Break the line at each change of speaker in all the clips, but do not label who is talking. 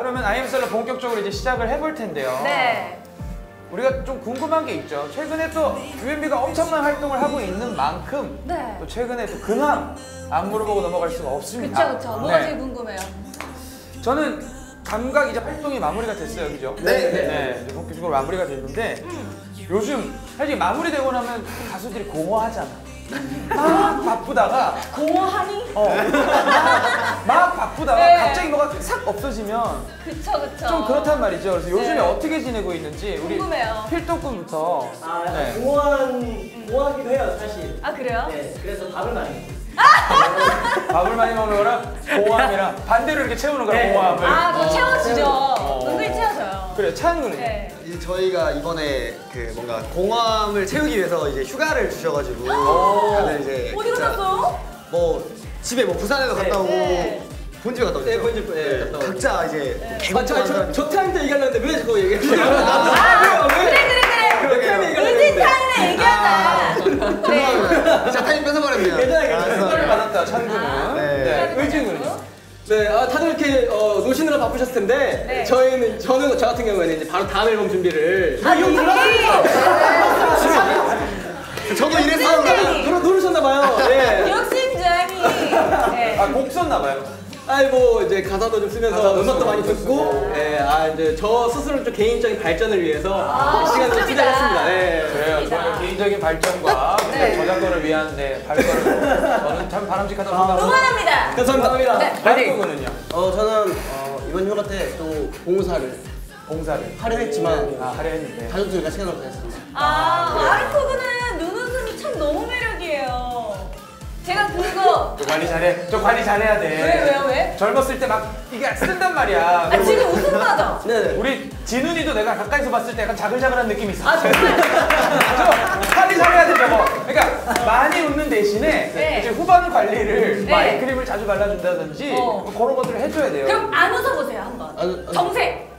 그러면 IM솔로 본격적으로 이제 시작을 해볼 텐데요.
네.
우리가 좀 궁금한 게 있죠. 최근에 또 UMB가 엄청난 활동을 하고 있는 만큼
네.
또 최근에 또 근황 안 물어보고 넘어갈 수가 없습니다.
그쵸, 그쵸. 뭐가 제일 궁금해요?
저는 감각 이제 활동이 마무리가 됐어요, 그죠? 네. 이제 본격적으로 마무리가 됐는데 요즘 사실 마무리되고 나면 가수들이 공허하잖아. 막 바쁘다가
공허하니?
막 바쁘다가
네.
갑자기 뭐가 싹 없어지면
그쵸, 그쵸.
좀 그렇단 말이죠. 그래서 요즘에
네.
어떻게 지내고 있는지 우리
궁금해요.
필독군부터. 네.
공허하기도 해요, 사실.
아, 그래요?
네, 그래서 밥을 많이 먹어요.
밥을 많이 먹는 거랑 공허함이랑 반대로 이렇게 채우는 거야,
네.
공허함을.
아, 그거 채워지죠. 은근히 채워져요.
그래, 찬군은?
네.
이제 저희가 이번에 그 뭔가 공허함을 채우기 위해서 이제 휴가를 주셔가지고 다들 이제
어디 갔었어요?
뭐 집에 뭐 부산에도 갔다 오고
네.
본집에 갔다 오고
네, 본집 갔다 오고.
각자 이제
저 타임때 얘기하려는데 왜 그거 얘기해요?
그래. 의지 타임에 얘기하자. 네.
진짜 타임 뺏어버렸네요.
특별히 받았다, 찬군은.
네.
의진군은요?
네, 다들 이렇게 노시느라 바쁘셨을 텐데
네.
저 같은 경우에는 이제 바로 다음 앨범 준비를
저도 이랬었는데
노르셨나봐요. 네.
욕심쟁이. 네.
아, 곡 썼나봐요.
아이 뭐 이제 가사도 좀 쓰면서
가사도
음악도
쓰고
많이 듣고, 이제 저 스스로 좀 개인적인 발전을 위해서 시간을 좀 투자했습니다. 네.
그래요. 저희가 개인적인 발전과
네.
저작권을 위한 발전을 저는 참 바람직하다고 생각합니다.
응원합니다.
감사합니다.
네.
발표군은요?
저는 이번 휴가 때 또 봉사를 하려 했지만
하려 했는데.
가족들과 시간을 보냈습니다.
아이코그는 눈웃음이 참 너무 매력이에요. 제가 그거
저 관리 잘해. 저 관리 잘해야 돼.
왜?
젊었을 때 막 이게 쓴단 말이야.
아, 지금 웃음 나죠?
네네.
우리 진훈이도 내가 가까이서 봤을 때 약간 자글자글한 느낌이 있어.
아, 정말?
저 관리 잘해야 돼 저거. 그러니까 많이 웃는 대신에
네.
이제 후반 관리를
네.
뭐 아이크림을 자주 발라준다든지 뭐 그런 것들을 해줘야 돼요.
그럼 안 웃어보세요, 한번.
아,
정색.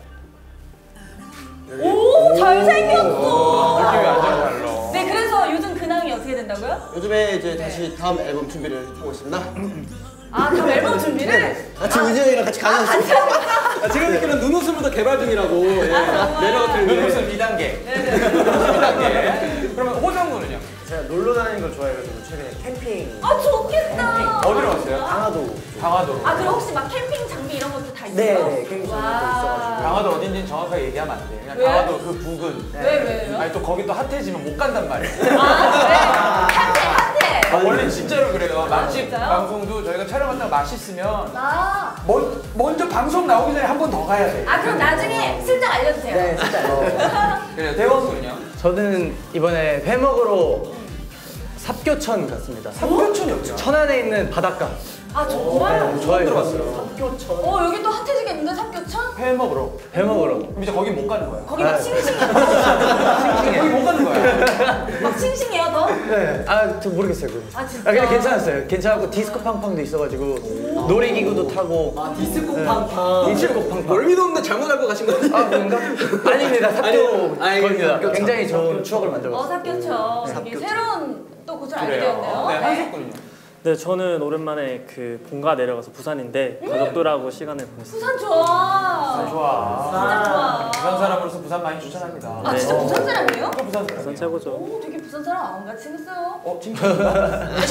오, 잘생겼어.
느낌이 완전 달라.
네, 그래서 요즘 근황이 어떻게 된다고요?
요즘에 이제 다시 다음 앨범 준비를 하고 있습니다.
아, 그럼 앨범 준비를?
같이 은지 형이랑 같이 가능했습니다.
지금 듣기로는 눈웃음부터 개발 중이라고 내려가
그
드는데
무슨 2단계. 2단계. 그러면 호정군은요?
제가 놀러 다니는 걸 좋아해가지고 최근에 캠핑
아, 좋겠다.
어디로 갔어요?
강화도
강화도로.
아, 그럼 혹시 막 캠핑 장비 이런 것도 다 있어요?
네, 캠핑 장비도 있어가지고.
강화도 어딘지는 정확하게 얘기하면 안 돼. 그냥
왜요?
강화도 그 부근.
왜요?
아니 또 거기 또 핫해지면 못 간단 말이야.
아, 그래. 핫해.
원래 진짜로 그래요. 맛집
진짜요?
방송도 저희가 촬영했다가 맛있으면
아,
먼저 방송 나오기 전에 한 번 더 가야 돼.
그럼 나중에 슬쩍 알려주세요.
네, 진짜
그래요. 대원군은요?
저는 이번에 회 먹으러 삽교천 갔습니다.
삼교촌이 어디야?
천안에 있는 바닷가.
아, 정말?
좋아요.
들어봤어요.
여기 또 핫해지겠는데, 삽교천?
회 먹으러.
회 먹으러.
그럼 이제 거기 못 가는 거야.
거기 막 싱싱해.
거기 못 가는 거야.
막 싱싱해요, 더?
네. 저 모르겠어요. 그거.
아, 진짜?
근데 괜찮았어요. 괜찮았고 디스코 팡팡도 있어가지고 놀이기구도 타고.
디스코 팡팡.
디스코 팡팡.
뭘 믿었는데 잘못 알고 가신 거 아니에요?
아 그런가? 아닙니다. 삽교
알겠습니다.
거입니다. 굉장히 좋은 추억을 만들었어요.
삽교천. 이게 새로운 또 곳을 알게
그래요.
되었네요.
네, 한석군은요?
네, 저는 오랜만에 그 본가 내려가서 부산인데 가족들하고 시간을 보냈습니다.
부산 좋아.
좋아.
진짜 좋아.
부산 사람으로서 부산 많이 추천합니다.
아, 진짜 부산 사람이에요?
부산 사람.
부산 최고죠.
오, 되게 부산 사람 안같이 생겼어요.
칭찬이야?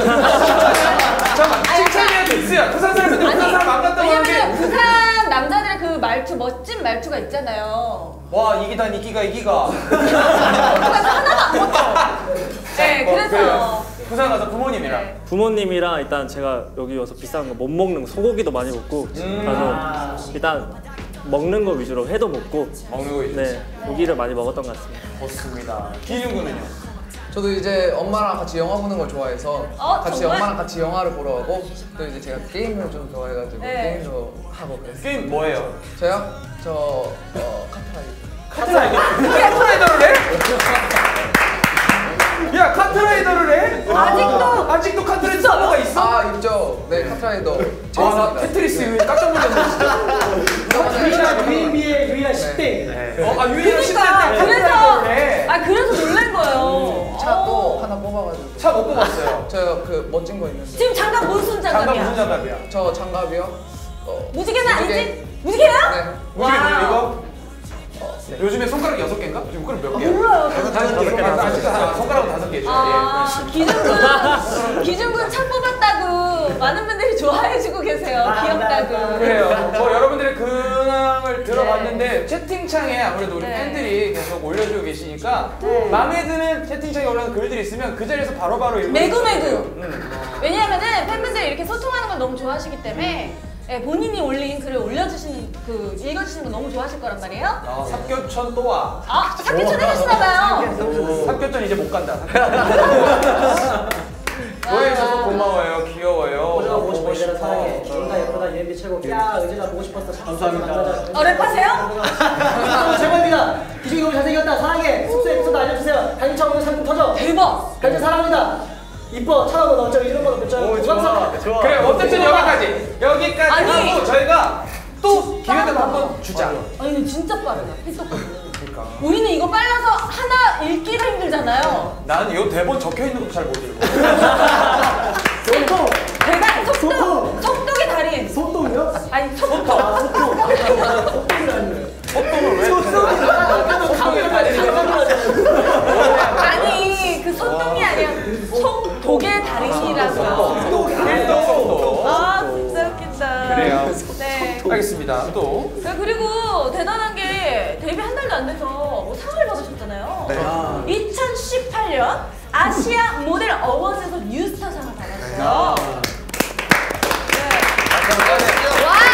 잠깐만, 칭찬이야, 디스야. 부산 사람인데 부산 사람 안 갔다고 하는
왜냐면
게.
부산 남자들의 그 말투, 멋진 말투가 있잖아요.
와, 이기다, 이기가.
부산 하나도 안 멋져. 네, 그래서.
부산 가서 부모님이랑.
네.
부모님이랑 일단 제가 여기 와서 비싼 거 못 먹는 거, 소고기도 많이 먹고 가서 일단 먹는 거 위주로 회도 먹고
먹는 거 있죠.
네, 고기를 많이 먹었던 것 같습니다.
좋습니다. 기준군은요?
저도 이제 엄마랑 같이 영화 보는 걸 좋아해서 같이
정말?
엄마랑 같이 영화를 보러 가고 또 이제 제가 게임을 좀 좋아해가지고
네.
게임도 하고 그랬어요.
게임 뭐예요?
저요? 저
카트라이더. 카트라이더를 해? 야, 카트라이더를 해? 아직도 카트라이더 서버가 있어?
아 있죠. 네 카트라이더
나
재밌습니다.
테트리스 이후에 깜짝 놀랐네 진짜.
유일한 10대.
유일한 10대 때 카트라이더를 해.
그래서 놀란 거예요.
차 또 하나 뽑아가지고
차 못 뽑았어요.
저 그 멋진 거 있는데
지금 장갑 무슨
장갑
장갑이야?
무슨 장갑이야?
저 장갑이요?
무지개는 아니지? 무지개요?
네.
무지개
와우.
뭐예요 이거? 요즘에 손가락 6개인가? 요즘 손가락 몇 개야?
몰라요.
손가락은 5개죠.
아, 기준군 참 뽑았다고 많은 분들이 좋아해주고 계세요. 귀엽다고.
그래요. 여러분들의 근황을 들어봤는데 채팅창에 아무래도 우리
네.
팬들이 계속 올려주고 계시니까 마음에 드는 채팅창에 올라오는 글들이 있으면 그 자리에서 바로바로
매구매구. 왜냐하면은 팬분들이 이렇게 소통하는 걸 너무 좋아하시기 때문에 예, 본인이 올린 글을 올려주시는 읽어주시는 거 너무 좋아하실 거란 말이에요.
삽교천 또 와.
아, 삽교천 해주시나봐요.
삽교천 이제 못 간다. 보여주셔서 고마워요. 귀여워요.
보고 싶어 이제는 사랑해. 기분가 예쁘다 UMB 최고. 야 의진아 보고 싶었어. 감사합니다.
랩하세요?
최고입니다. 기준이 너무 잘생겼다. 사랑해. 숙소 에피소드 알려주세요. 단위차 오늘 상품 터져.
대박.
단체 사랑합니다. 이뻐 차가워 너 어쩌고 이런 거 몇점
좋아.
그래 어쨌든 여기까지
아니.
하고 저희가 또 기회 되면 한번 주자.
아니 이거 진짜 빠르다. 필독거든. 우리는 이거 빨라서 하나 읽기가 힘들잖아요.
나는 이 대본 적혀 있는 것도 잘 못 읽어.
소통.
대단 속독의 달인.
소통이요?
아니 속독.
소통을 왜? 소통을
아니 그 소통이 아니라 속독의 달인이라고요.
속독.
아 진짜 웃긴다.
그래요.
네.
알겠습니다. 또
네, 그리고 대단한 게 데뷔 한 달도 안 돼서 뭐 상을 받으셨잖아요.
네.
2018년 아시아 모델 어워즈에서 뉴스타상을 받았어요. 네. 와!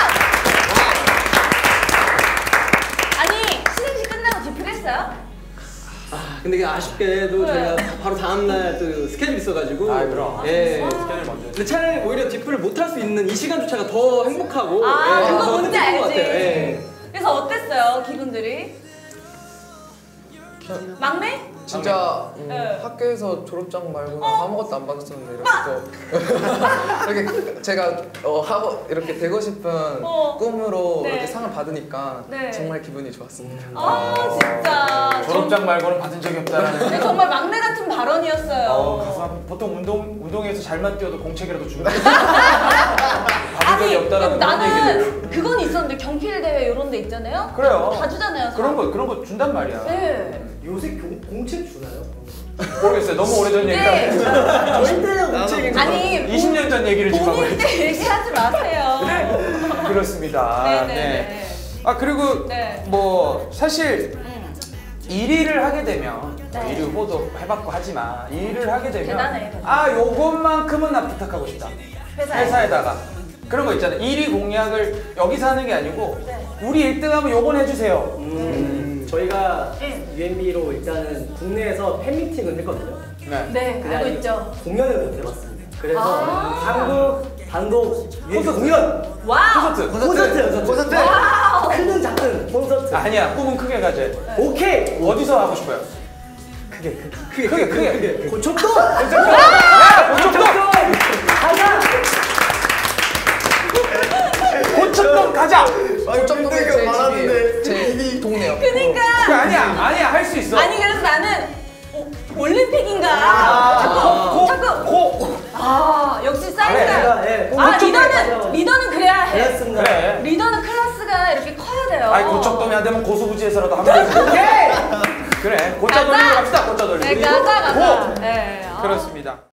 아니 시상식 끝나고 디프했어요?
근데 이게 아쉽게도
네.
제가 바로 다음날 또 스케줄이 있어가지고
그럼.
예.
스캔을 먼저.
근데 차라리 오히려 디프를 못 할 수 있는 이 시간조차가 더 행복하고
아
예,
그거
더
뭔지
행복한 것
알지?
같아요. 예.
그래서 어땠어요 기분들이? 막내?
진짜
네.
학교에서 졸업장 말고는 아무것도 안 받았었는데 이렇게 또 이렇게 제가 이렇게 되고 싶은 꿈으로
네.
이렇게 상을 받으니까
네.
정말 기분이 좋았습니다.
아 진짜
졸업장 말고는 받은 적이 없다라는.
근데 정말 막내 같은 발언이었어요.
가슴 아픈. 보통 운동에서 잘만 뛰어도 공책이라도 주는. 받은 적이 없다라는 그런 얘기를.
나는 그건 있었는데 경필 대회 이런 데 있잖아요.
그래요.
다 주잖아요.
그런 거 준단 말이야.
네.
요새 공책 주나요?
모르겠어요. 너무 오래전
네.
얘기라.
저희 때는 공책이
아니
20년 전 얘기를 지금 하고
본인
있어요.
때 얘기하지 마세요.
그렇습니다.
네네네.
아 그리고
네.
뭐 사실 1위를 하게 되면
네.
1위 후보도 해봤고 하지만 1위를 하게 되면
대단해.
아 요것만큼은 나 부탁하고 싶다.
회사에.
그런 거 있잖아요. 1위 공약을 여기서 하는 게 아니고
네.
우리 1등하면 요건 해주세요.
저희가
네.
UMB로 일단은 국내에서 팬미팅을 했거든요.
네 알고 있죠.
공연을 못 해봤습니다. 그래서
아.
한국 단독 콘서트 공연!
와우.
콘서트!
와우.
크든 작든 콘서트!
아니야 꿈은 크게 가져.
오케이!
어디서 하고 싶어요? 크게.
고척도!
야 고척동! 고척동 가자.
고척동이 제 집이 제 동네요.
그니까.
아니야 할 수 있어.
아니 그래서 나는 올림픽인가 자꾸 역시 사이즈가
예.
리더는 그래야 해.
그렇습니다.
그래.
리더는 클래스가 이렇게 커야 돼요.
아니 고척동이 안 되면 고수부지에서라도 하면 되지. 오케이. 그래. 고짜 돌리고 갑시다. 고짜 돌리고.
네, 가자. 네.
그렇습니다.